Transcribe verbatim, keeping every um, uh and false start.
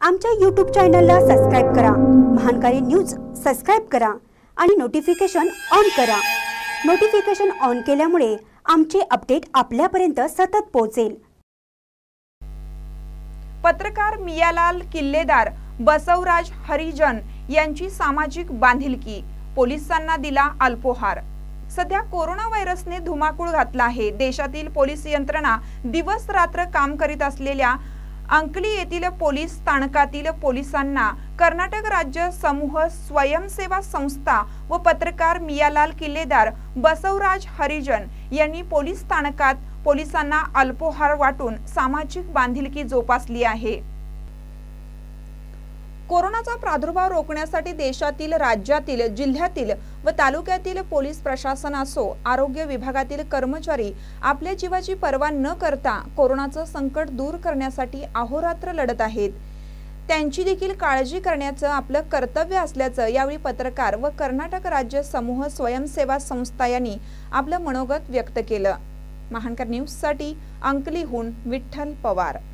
आमच्या यूट्यूब चॅनलला सबस्क्राइब करा, महानकारी न्यूज सबस्क्राइब करा आणि नोटिफिकेशन ऑन करा। नोटिफिकेशन ऑन केल्यामुळे आमचे अपडेट आपल्यापर्यंत सतत पोहोचेल। पत्रकार मियालाल किल्लेदार बसवराज हरिजन यांची सामाजिक बांधिलकी, पोलिसांना दिला अल्पोहार। सध्या कोरोना व्हायरसने धुमाकूळ घातला आहे। देशातील पोलीस यंत्रणा दिवस रात्र काम करीत असलेल्या अंकली येथील पोलीस स्थानकातील पोलिसांना कर्नाटक राज्य समूह स्वयंसेवा संस्था व पत्रकार मियालाल किल्लेदार बसवराज हरिजन यांनी पोलीस स्थानकात पोलिसांना अल्पोहार वाटून सामाजिक बांधिलकी जोपासली आहे। कोरोनाचा प्रादुर्भाव रोखण्यासाठी देशातील, राज्यातील, जिल्ह्यातील व तालुक्यातील पोलीस प्रशासन असो, आरोग्य विभागातील कर्मचारी आपल्या जीवाची पर्वा न करता कोरोनाचं संकट दूर करण्यासाठी अहोरात्र लढत आहेत। त्यांची देखील काळजी करण्याचं आपलं कर्तव्य असल्याचं यावेळी पत्रकार व कर्नाटक राज्य समूह स्वयंसेवा संस्था यांनी आपलं मनोगत व्यक्त केलं। महानकर न्यूज साठी अंकलीहून विठ्ठल पवार।